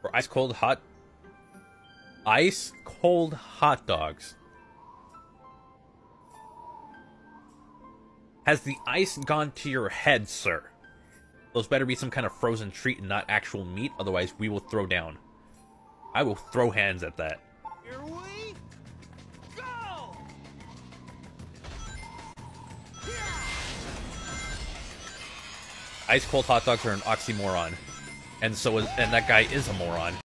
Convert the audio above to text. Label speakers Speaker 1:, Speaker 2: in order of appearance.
Speaker 1: Or ice cold hot dogs. Has the ice gone to your head, sir? Those better be some kind of frozen treat and not actual meat, otherwise we will throw down. I will throw hands at that.
Speaker 2: Here we go!
Speaker 1: Ice cold hot dogs are an oxymoron. And that guy is a moron.